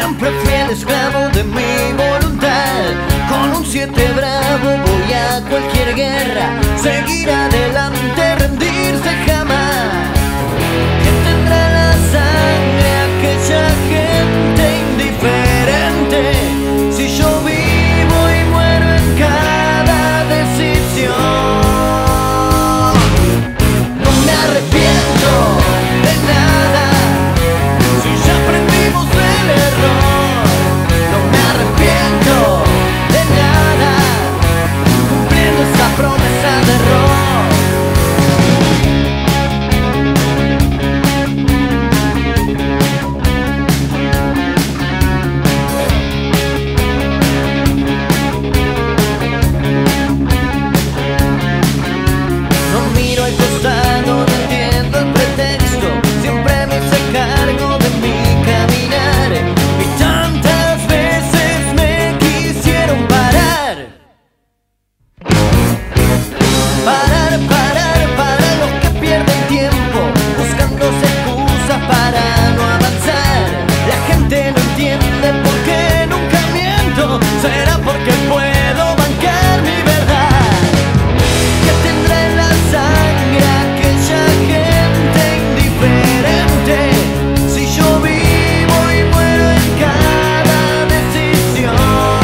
siempre fiel esclavo de mi voluntad. Con un 7 bravo voy a cualquier guerra, seguir adelante, rendirse jamás. ¿Quién tendrá la sangre aquella gente indiferente? Si yo vivo y muero en cada decisión. No me arrepiento de nada, si ya aprendimos del error. No me arrepiento de nada, cumpliendo esa promesa de error. No miro al costado, no entiendo el pretexto, siempre me hice cargo de mi caminar. Y tantas veces me quisieron parar. Parar los que pierden tiempo, buscando excusas para no avanzar. La gente no entiende por qué nunca miento, será porque puedo bancar mi verdad. Que tendrá en la sangre aquella gente indiferente, si yo vivo y muero en cada decisión.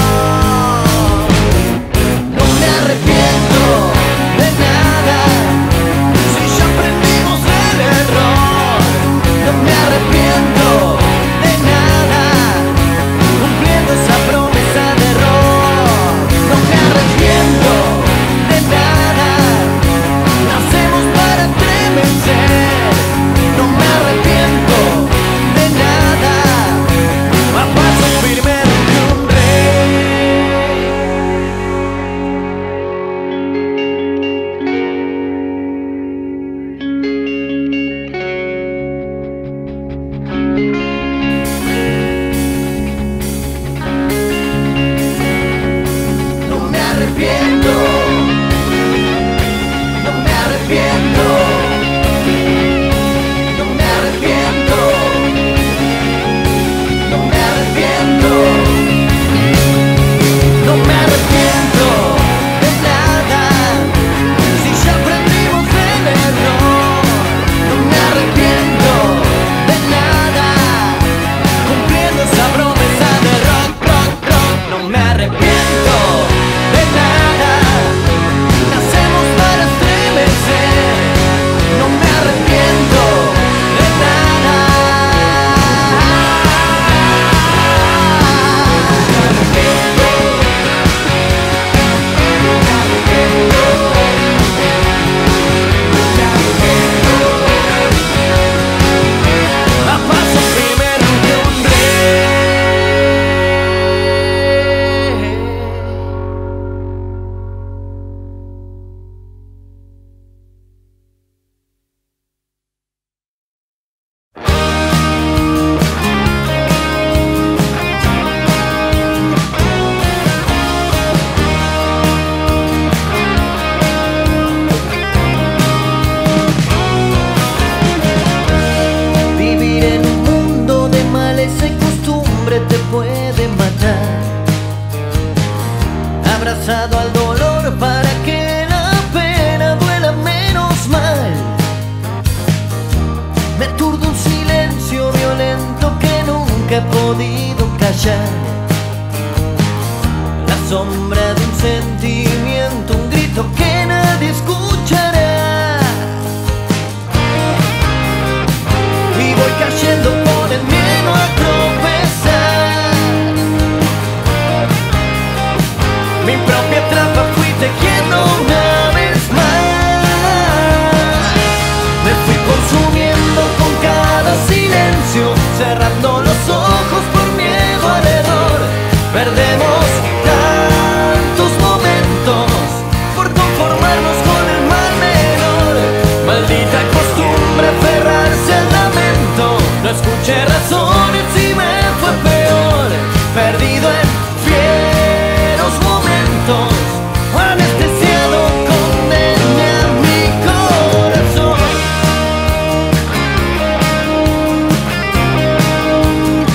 No me arrepiento de nada, si ya aprendimos del error. No me arrepiento de nada, cumpliendo esa promesa de error. No me arrepiento de nada, nacemos para estremecer. No me arrepiento de nada, a paso firme de un rey. No me arrepiento, no me arrepiento, no me arrepiento, no me arrepiento, no me arrepiento de nada, si ya aprendimos del error. No me arrepiento de nada, cumpliendo esa promesa de rock. No me arrepiento de nada, nacemos para estremecer. No me arrepiento de nada. A paso firme de un rey. Vivir en un mundo de males y costumbre te puede matar. Abrazado al dolor para que la pena duela menos mal. Me aturdo un silencio violento que nunca he podido callar. La sombra de un sentimiento, un grito que nadie escuchará. Y voy cayendo por el miedo a tropezar. Mi propia trampa fui tejiendo una vez más. Me fui consumiendo con cada silencio, cerrando los ojos por miedo al error. Perdemos tantos momentos por conformarnos con el mal menor. Maldita costumbre aferrarse al lamento. No escuché razones y me fue peor. Perdido en fieros momentos, anestesiado condené a mi corazón.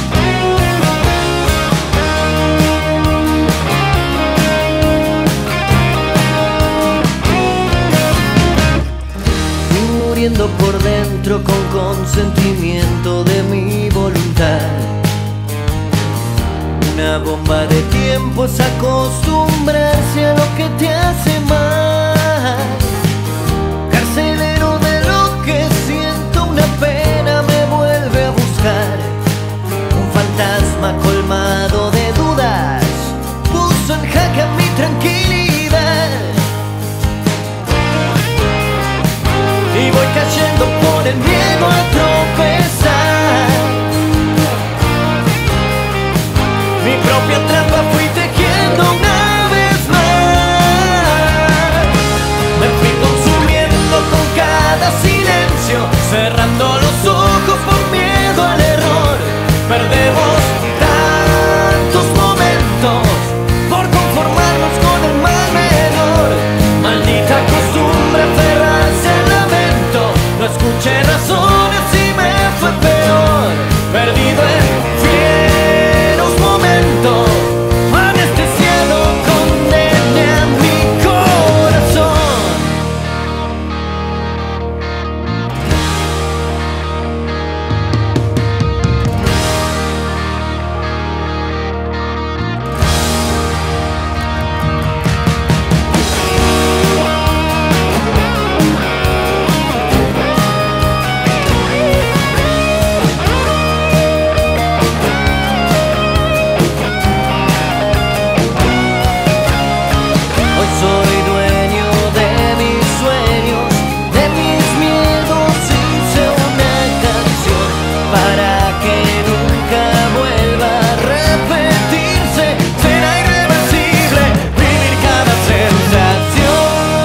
encuentro con consentimiento de mi voluntad. Una bomba de tiempo es acostumbrarse a lo que te hace mal. Carcelero de lo que siento, una pena me vuelve a buscar. Un fantasma colmado de dudas puso en jaque mi tranquilidad. Y voy cayendo por el miedo a tropezar. Mi propia trampa fui tejiendo una vez más. Me fui consumiendo con cada silencio, cerrando los ojos por miedo al error. Perdemos tantos momentos por conformarnos con el mal menor. Maldita costumbre aferrarse al lamento. No escuché razones y me fue peor. Perdido en fieros momentos, anestesiado, condené a mi corazón. Hoy soy dueño de mis sueños, de mis miedos. Hice una canción para que nunca vuelva a repetirse. Será irreversible vivir cada sensación.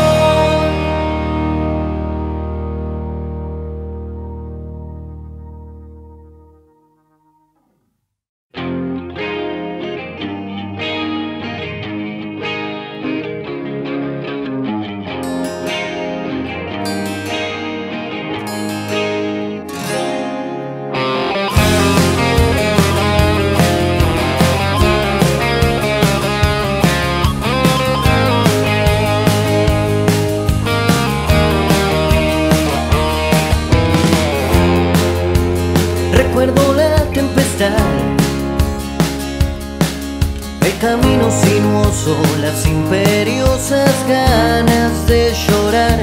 Recuerdo la tempestad, el camino sinuoso, las imperiosas ganas de llorar.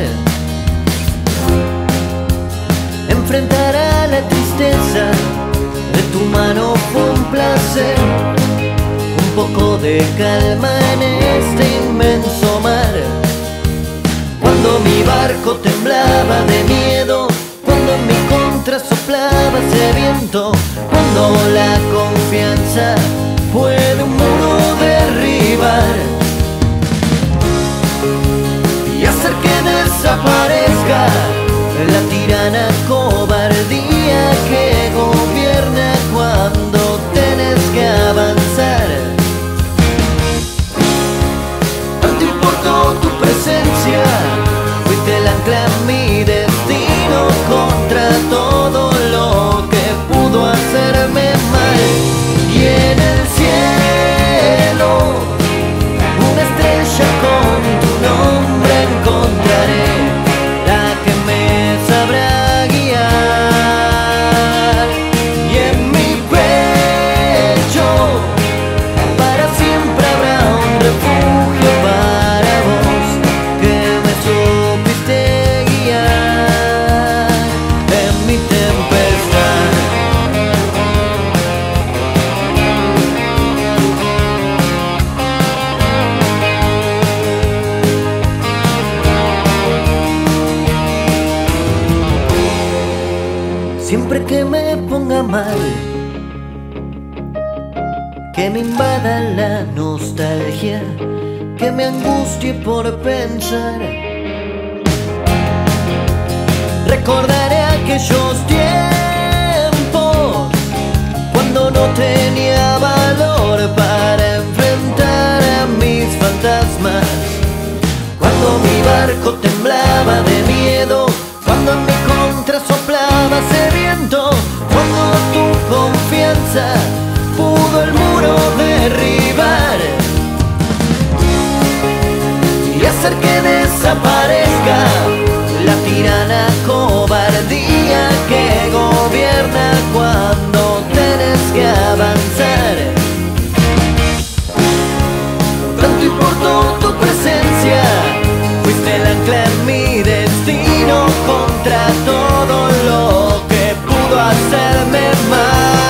Enfrentar a la tristeza de tu mano fue un placer. Un poco de calma en este inmenso mar. Cuando mi barco temblaba de miedo, cuando en mi contra soplaba ese viento, cuando la confianza puede un muro derribar y hacer que desaparezca la tirana cobardía que gobierna cuando tenés que avanzar. No te importó tu presencia, fuiste el ancla en mi destino contra todo lo que pudo hacerme mal. Y en el cielo una estrella con tu nombre encontraré, la que me sabrá guiar. Y en mi pecho para siempre habrá un refugio para vos, que me supiste guiar en mi tempestad. Siempre que me ponga mal, que me invada la nostalgia, que me angustie por pensar, recordaré aquellos tiempos cuando no tenía valor para enfrentar a mis fantasmas, cuando mi barco temblaba de miedo, cuando en mi contra soplaba ese viento, cuando tu confianza pudo el muro derribar y hacer que desaparezca la tirana cobardía quererme más.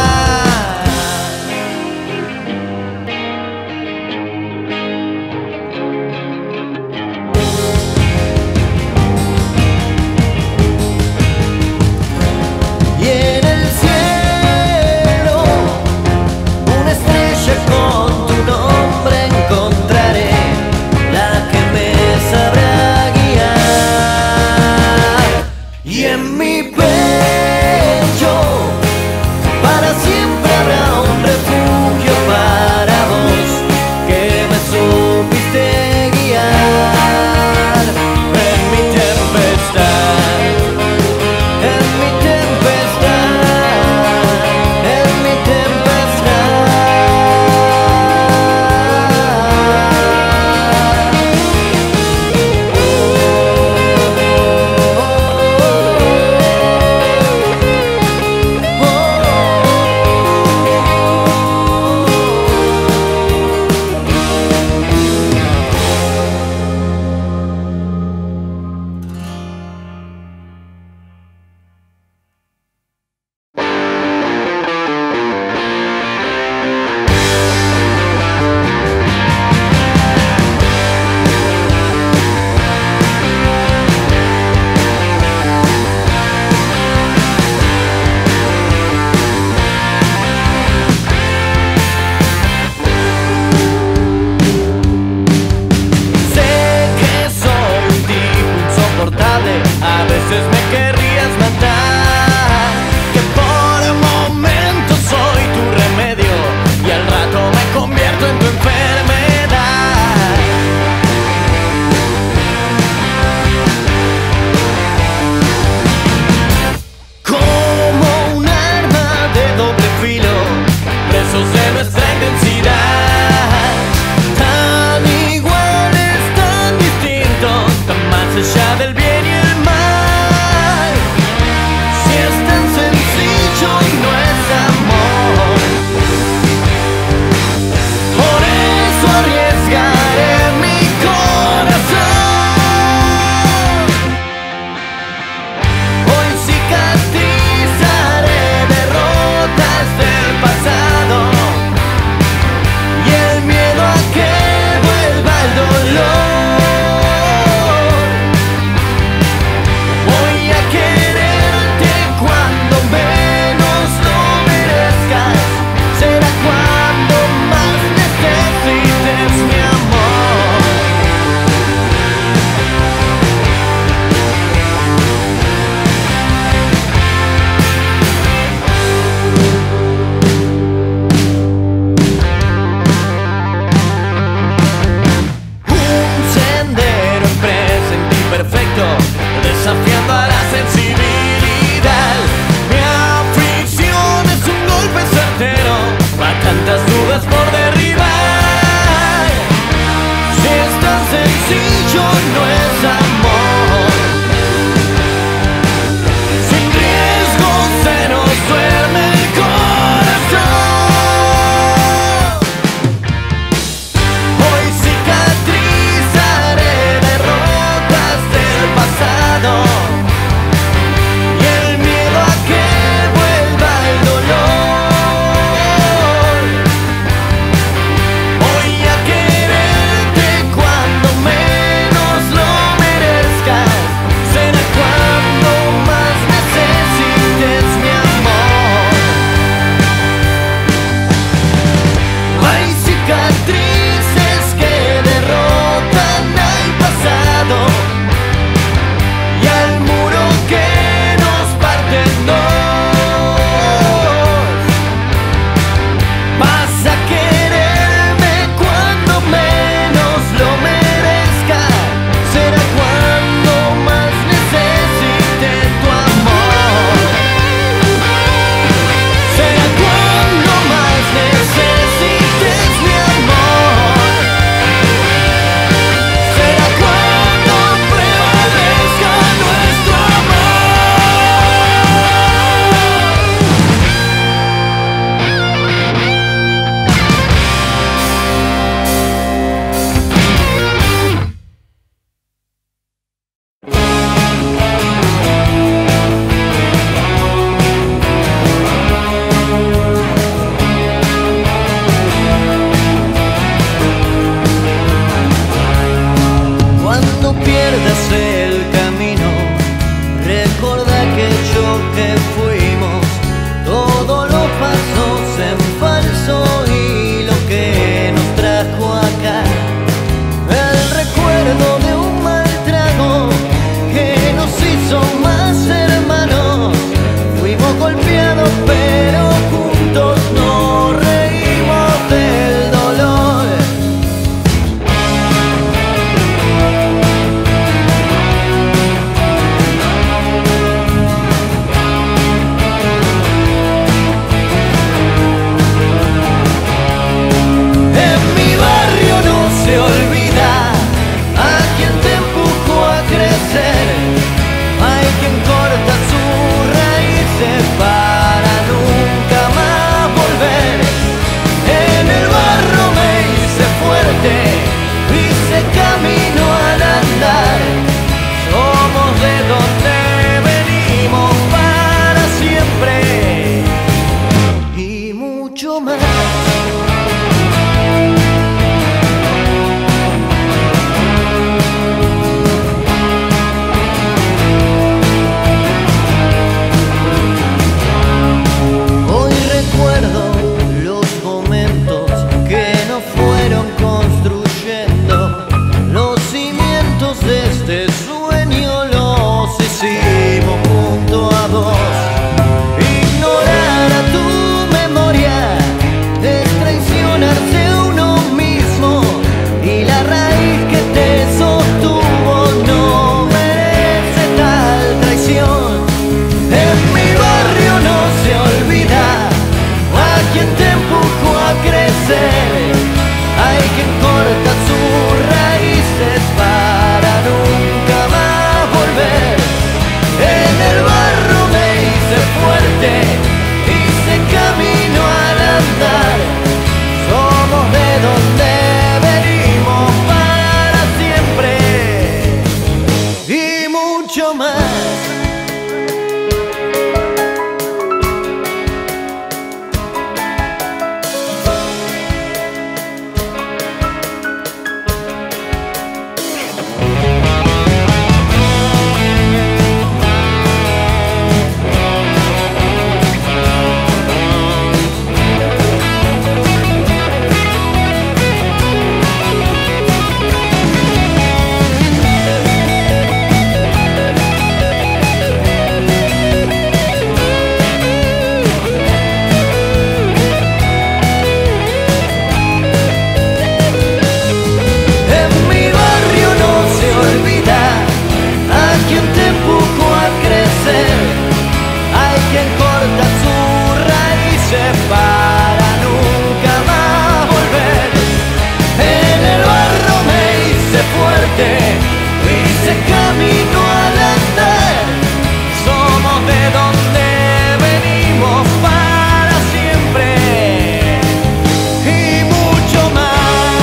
Y en el cielo una estrella con tu nombre encontraré, la que me sabrá guiar. Y en mi pecho golpeados, pero juntos nos reímos del dolor. En mi barrio no se olvida a quien te empujó a crecer. Hay quien corta sus raíces para nunca más volver. En el barro me hice fuerte, hice camino al andar. Somos de donde venimos para siempre y mucho más. Hoy recuerdo los momentos que nos fueron construyendo. Los cimientos de este sueño los hicimos junto a vos. Ignorar a tu memoria es traicionarse a uno mismo, y la raíz que te sostuvo no merece tal traición. En mi barrio no se olvida a quien te empujó a crecer. Hay quien corta sus raíces para nunca más volver. En el barro me hice fuerte, hice camino al andar. Somos de donde venimos para siempre y mucho más. En mi barrio no se olvida a quien te empujó a crecer. Hay quien corta sus raíces para nunca más volver. En el barro me hice fuerte, hice camino al andar. Somos de donde venimos para siempre y mucho más.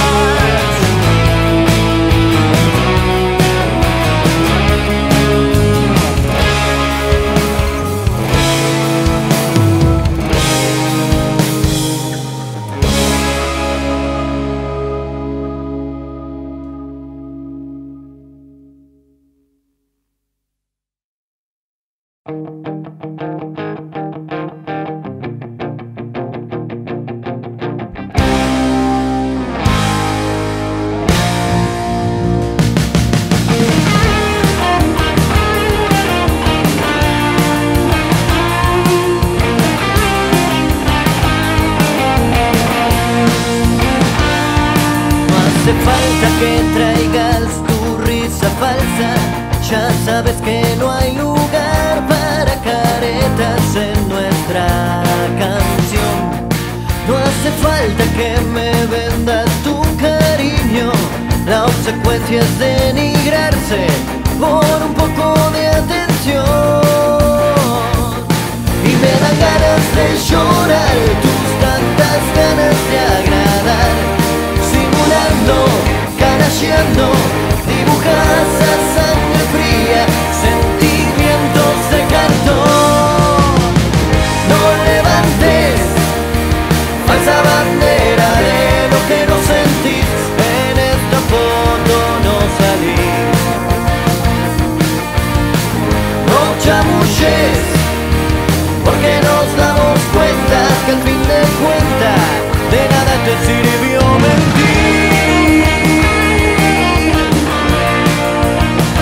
No hace falta que traigas tu risa falsa, ya sabes que no hay lugar para caretas en nuestra canción. No hace falta que me vendas tu cariño, la obsecuencia es denigrarse por un poco de atención. Y me dan ganas de llorar tus tantas ganas de agradar. Simulando, canallando, dibujas a sangre fría sentimientos de cartón. No levantes falsa bandera de lo que no sentís. En esta foto no salís. No chamulles, porque nos damos cuenta que al fin de cuentas de nada te sirvió mentir.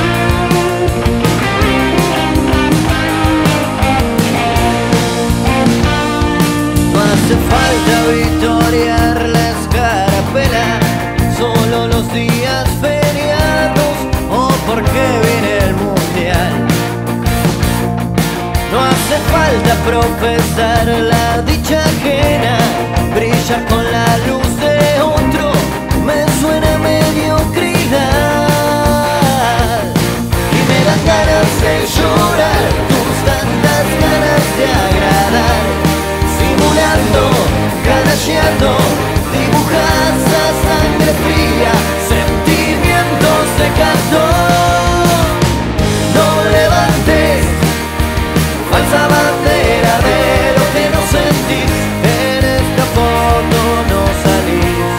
alcanzar la dicha ajena, brillar con la luz de otro, me suena a mediocridad. Y me dan ganas de llorar, tus tantas ganas de agradar, simulando, canallando, dibujas a sangre fría, sentimientos de cartón. No levantes falsa bandera de lo que no sentís, en esta foto no salís.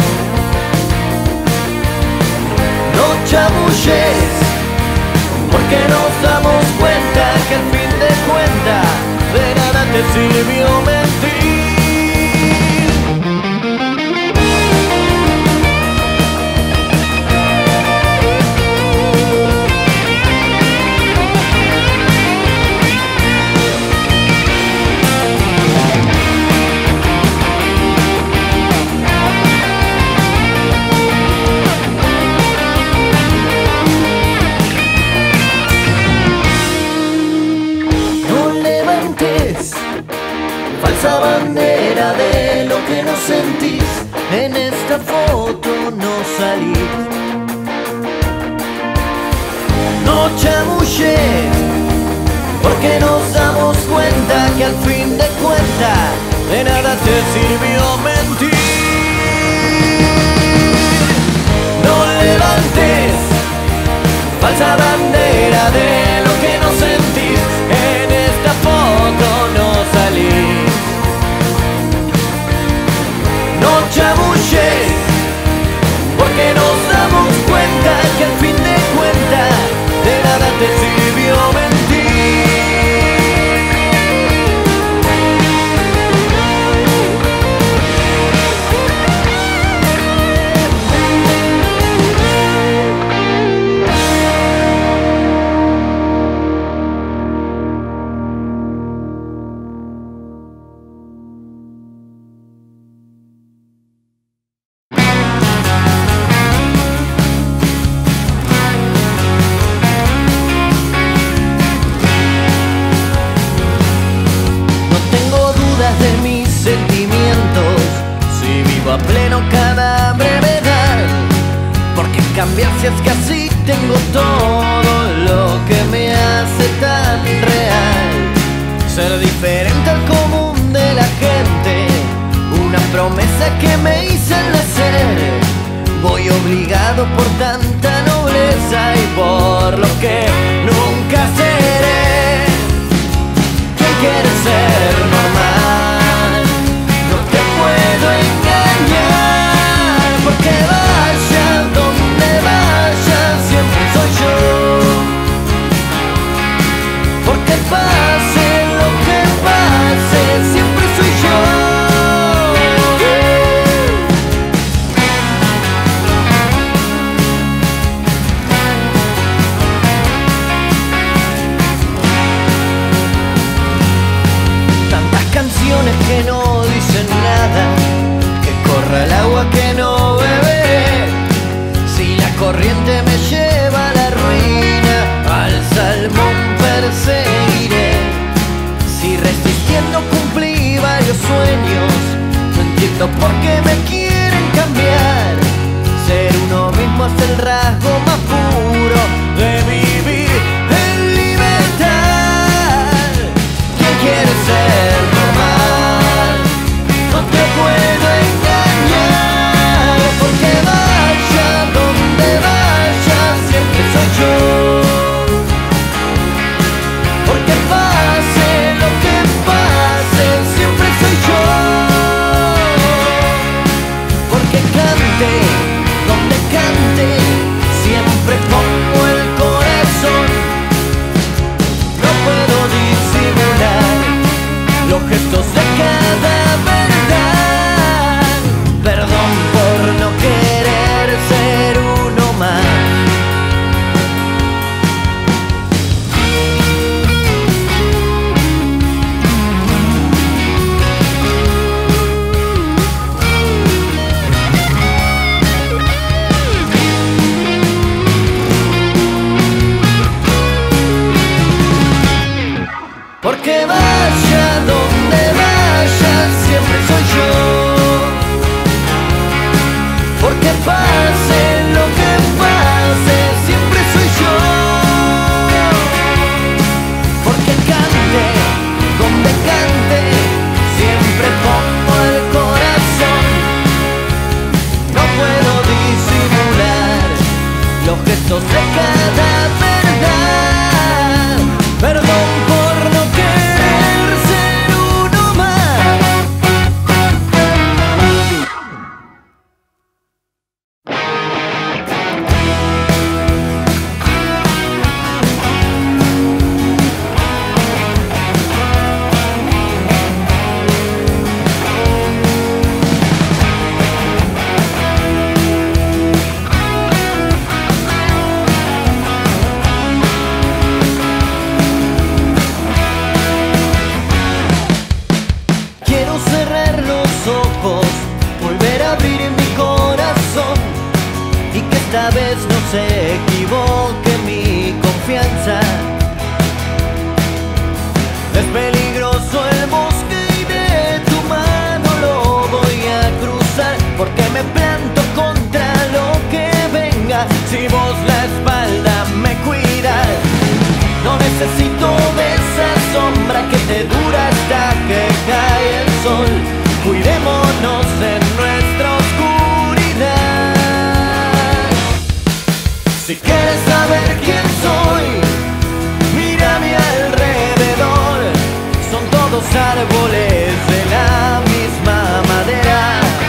No chamulles, porque nos damos cuenta que al fin de cuentas de nada te sirvió mentir. Falsa bandera de lo que no sentís, en esta foto no salís. No chamulles, porque nos damos cuenta que al fin de cuentas de nada te sirvió mentir. No levantes falsa bandera de lo que no sentís, en esta foto no salís. No chamulles, porque nos damos cuenta que al fin de cuentas de nada te sirvió mentir. De mis sentimientos, si vivo a pleno cada brevedad, porque cambiar si es que así tengo todo lo que me hace tan real. Ser diferente al común de la gente, una promesa que me hice al nacer. Voy obligado por tanta nobleza y por lo que nunca seré. ¿Quién quiere ser normal? No te puedo engañar, porque vaya donde vaya siempre soy yo. Porque pase lo que pase siempre soy yo. Canciones que no dicen nada, que corra el agua que no beberé. Si la corriente me lleva a la ruina, al salmón perseguiré. Si resistiendo cumplí varios sueños, no entiendo por qué me quieren cambiar. Ser uno mismo es el rasgo más puro de vivir en libertad. ¿Quién quiere ser normal? No te puedo engañar, porque vaya donde vaya siempre soy yo. Porque pase lo que pase siempre soy yo. Porque cante donde cante, siempre pongo el corazón. ojos, volver a abrir mi corazón y que esta vez no se equivoque mi confianza. Es peligroso el bosque y de tu mano lo voy a cruzar, porque me planto contra lo que venga si vos la espalda me cuidas. No necesito de esa sombra que te dura hasta que cae el sol. Cuidémonos en nuestra oscuridad. Si quieres saber quién soy, mira a mi alrededor. Son todos árboles de la misma madera.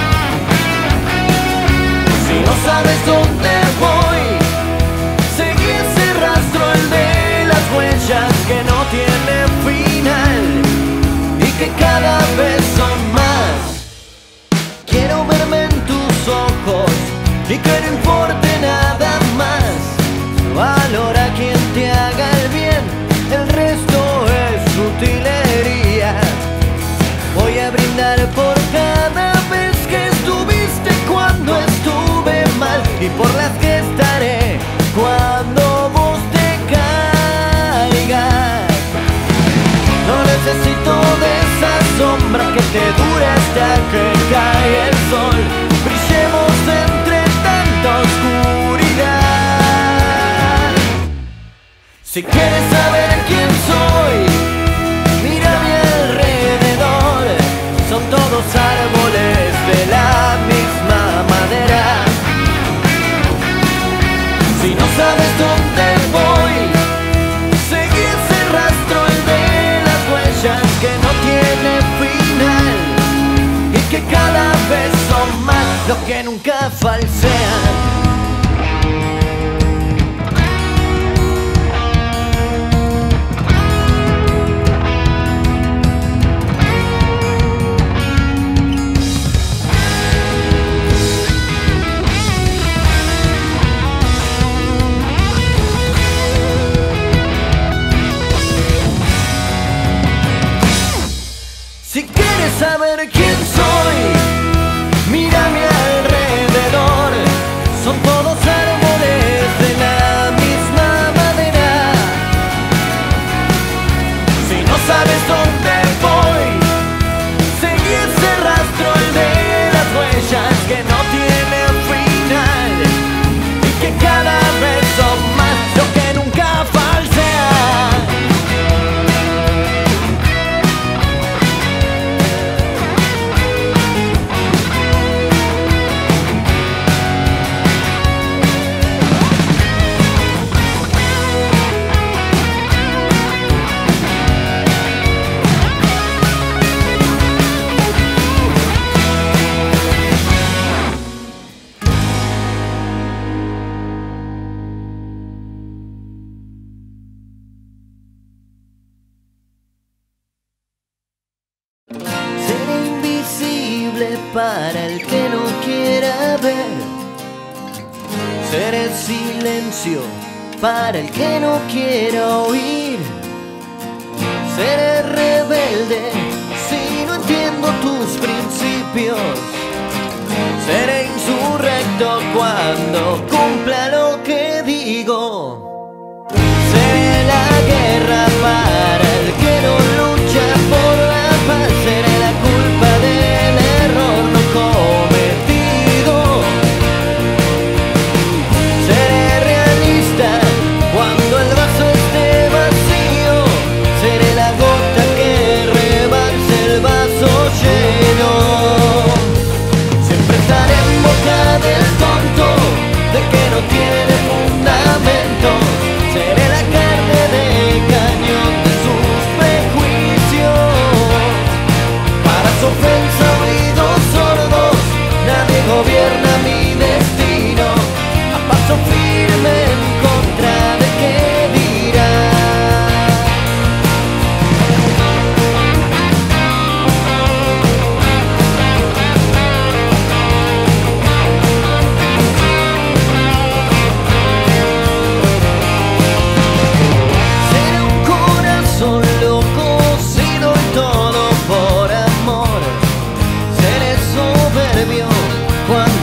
Si no sabes dónde voy, seguí ese rastro, el de las huellas que no tienen final y que cada vez son más. Quiero verme en tus ojos y que no importe nada más. Valora quien te haga el bien, el resto es utilería. Voy a brindar por cada vez que estuviste cuando estuve mal y por las que estaré cuando vos te caigas. No necesito de esa sombra que te dure hasta que cae el sol. Brillemos entre tanta oscuridad. Si quieres saber quién soy, mira a mi alrededor. Son todos árboles de la misma madera. Si no sabes dónde voy, seguí ese rastro, el de las huellas que no tiene final y que cada vez son más los que nunca falsean. Si quieres saber quién soy, mira a mi alrededor. Son todos árboles de la misma madera. Si no sabes dónde voy, seguí ese rastro, el de las huellas que no tienen final y que cada vez son más lo que nunca falsean. Seré invisible para el que no quiera ver. Seré silencio para el que no quiera oír. Seré rebelde si no entiendo tus principios. Seré insurrecto cuando cumpla lo que digo. Seré la guerra para el que no lucha por la paz. Seré la culpa del error no cometido. Seré realista cuando el vaso esté vacío. Seré la gota que rebalse el vaso lleno.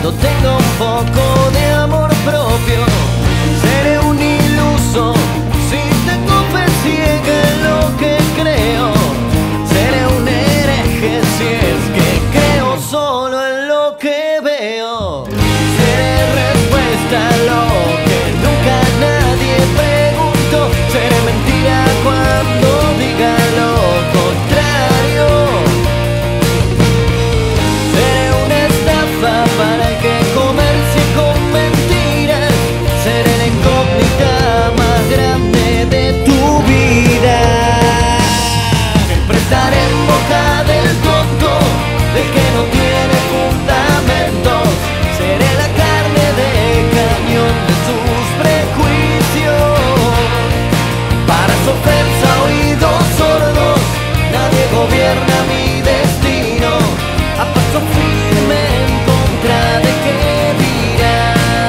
cuando tenga un poco de amor propio. Seré un iluso si tengo fe ciega en lo que creo. Seré un hereje si es que creo solo en lo que veo. Seré respuesta a lo que nunca nadie preguntó. Seré mentira cuando diga lo contrario. Seré una estafa para el que comercie con mentiras. Seré la incógnita más grande de tu vida. Siempre estaré en boca del tonto, del que no tiene fundamentos. Seré la carne de cañón de sus prejuicios. Para su ofensa, oídos sordos, nadie gobierna mi destino. A paso firme en contra de qué dirá.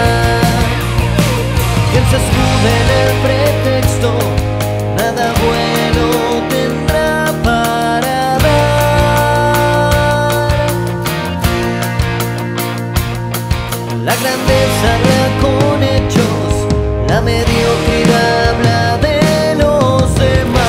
Quien se escude en el pretexto, nada bueno tendrá para dar. La grandeza habla con hechos, la mediocridad habla de los demás.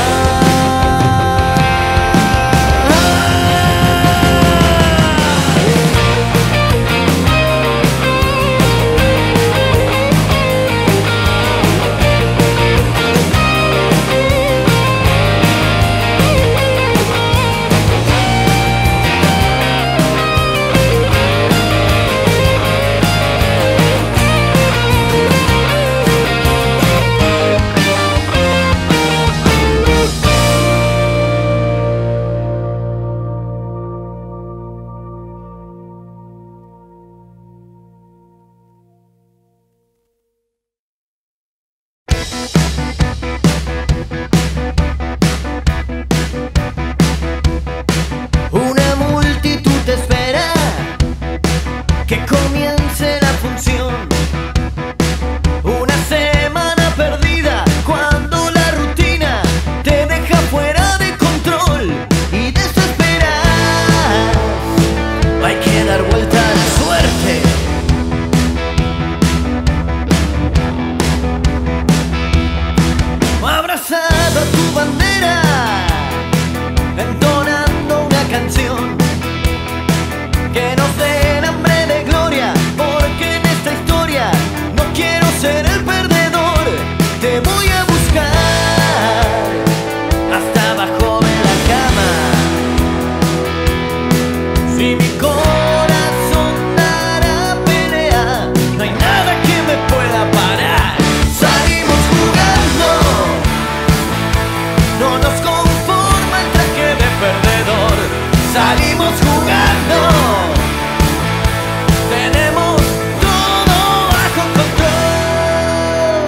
Una multitud te espera que comience la función. Una semana perdida cuando la rutina te deja fuera de control y desesperas. Hay que dar vuelta a la suerte. Abrazado a tu bandera, entonando una canción que nos dé hambre de gloria, porque en esta historia no quiero ser el perdedor. Te voy a buscar hasta abajo de la cama. Si mi corazón dará pelea, no hay nada que me pueda parar. Salimos jugando, no nos conforma el traje de perdedor. Salimos jugando, tenemos todo bajo control.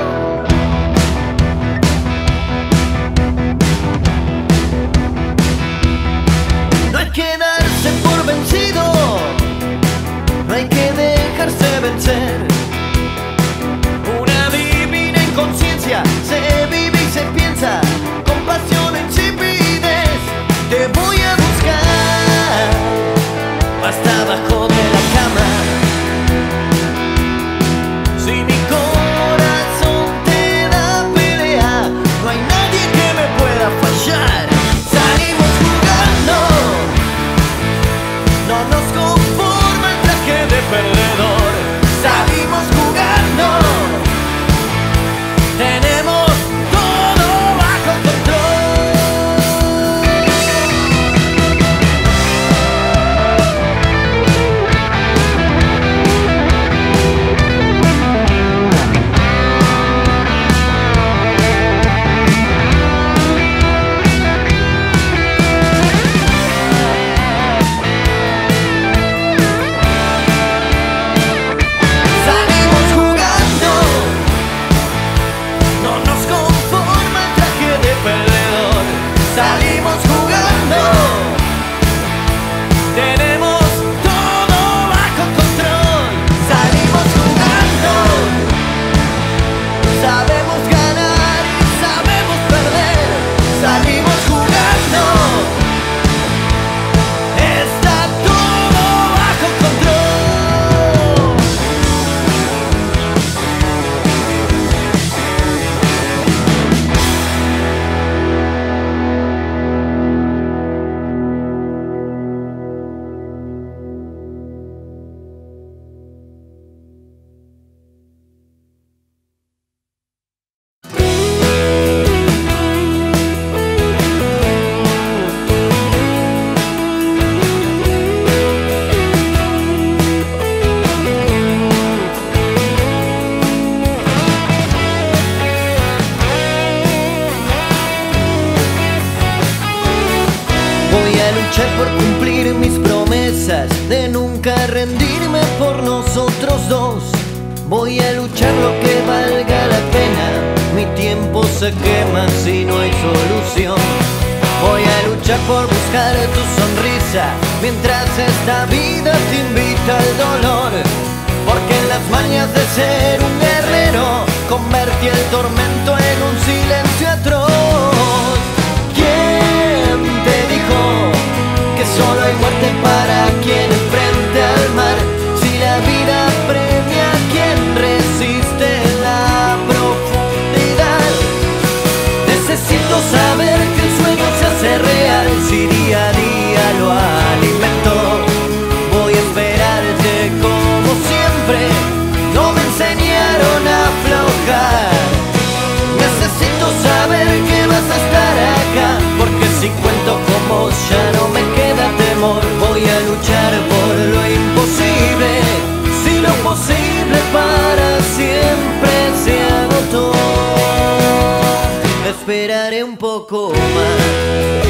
No hay que darse por vencido, no hay que dejarse vencer. Una divina inconsciencia se vive y se piensa con pasión e insipidez. Te voy a buscar hasta abajo de la cama. Si mi corazón te da pelea, no hay nadie que me pueda fallar. Salimos jugando, no nos conforma el traje de perdedor. Salimos jugando, tenemos todo bajo Salimos jugando, no nos conforma el traje de perdedor. Salimos jugando, tenemos todo bajo control. Salimos jugando, sabemos ganar y sabemos perder. Salimos jugando, está todo bajo control. nunca rendirme por nosotros dos. Voy a luchar lo que valga la pena. Mi tiempo se quema si no hay solución. Voy a luchar por buscar tu sonrisa mientras esta vida te invita al dolor. Porque en las mañas de ser un guerrero convertí el tormento en un silencio atroz. ¿Quién te dijo que solo hay muerte para quien enfrente al mar? Si la vida premia a quien resiste la profundidad. Necesito saber que el sueño se hace real si día a día lo alimento. Voy a esperarte como siempre, no me enseñaron a aflojar. Necesito saber que vas a estar acá, porque si cuento con vos ya no me queda temor. Voy a luchar por lo imposible, si lo posible para siempre se agotó. Esperaré un poco más.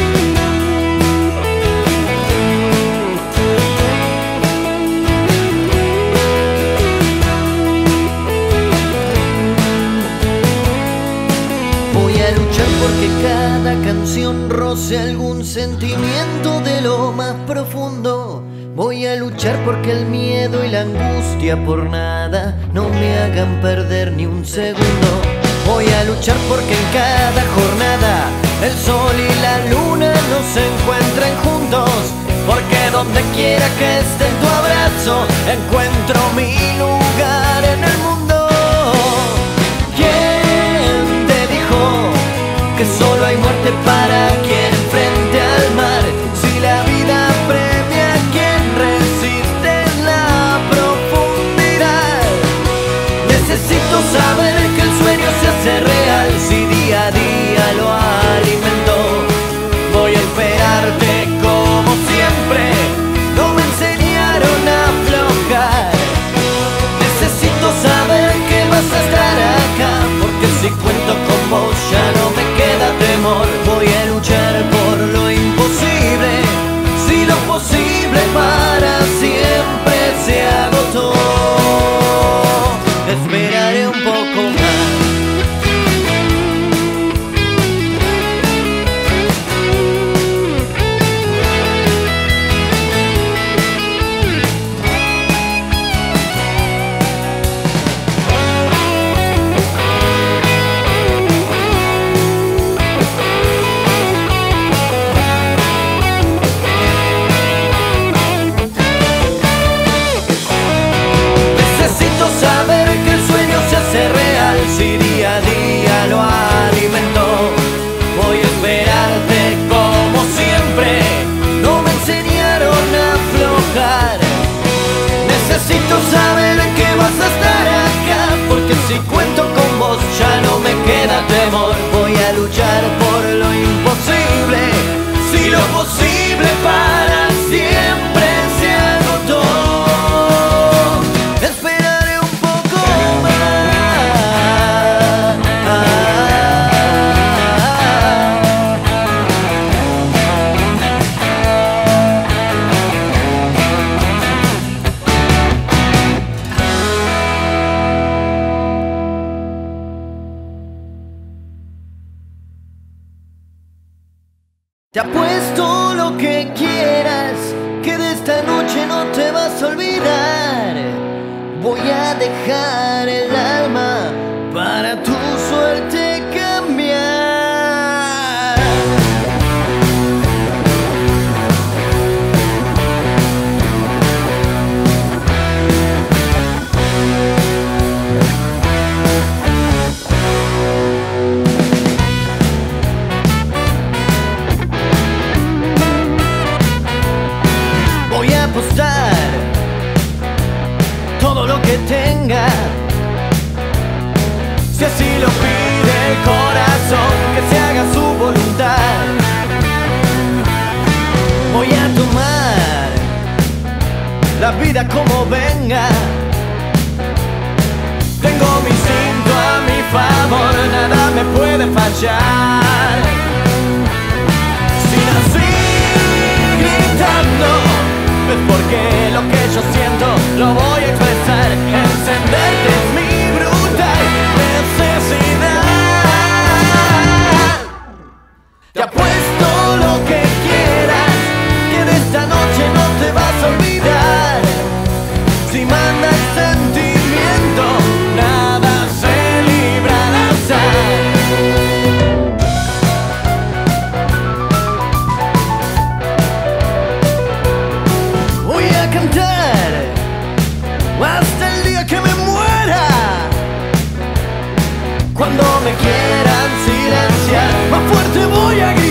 Porque cada canción roce algún sentimiento de lo más profundo. Voy a luchar porque el miedo y la angustia por nada no me hagan perder ni un segundo. Voy a luchar porque en cada jornada el sol y la luna nos encuentren juntos. Porque donde quiera que esté tu abrazo encuentro mi lugar en el mundo. ¿Quién te dijo que solo hay muerte para quien frente al mar? Si la vida premia a quien resiste en la profundidad. Necesito saber que el sueño se hace real si día a día lo alimento. Voy a esperarte como siempre, no me enseñaron a aflojar. Necesito saber que vas a estar acá, porque si cuento con vos ya no me queda temor. Voy a luchar por lo imposible, si lo posible para siempre se agotó. Esperaré un poco más. Saber que el sueño se hace real si día a día lo alimento. Voy a esperarte como siempre, no me enseñaron a aflojar. Necesito saber que vas a estar acá, porque si cuento con vos ya no me queda temor. Voy a luchar por lo imposible, si lo posible para siempre se agotó. Te apuesto lo que quieras, que de esta noche no te vas a olvidar. Voy a dejar el alma para tu suerte cambiar. Voy a apostar todo lo que tenga, si así lo pide el corazón, que se haga su voluntad. Voy a tomar la vida como venga. Tengo mi instinto a mi favor, nada me puede fallar. Si nací gritando, es porque lo que yo siento voy a